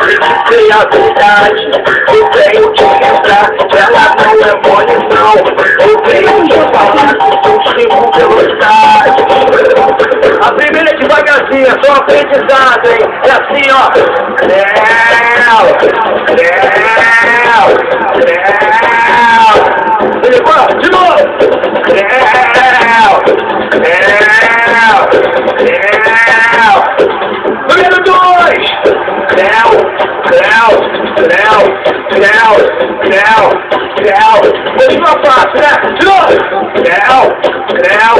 sei a verdade. Eu tenho que entrar, ela não é mole não. Eu tenho que falar com 5 velocidade. A primeira é devagarzinho, é só aprendizado, hein? É assim, ó. Ele de novo. Número 2. Ele não fácil, né? De novo.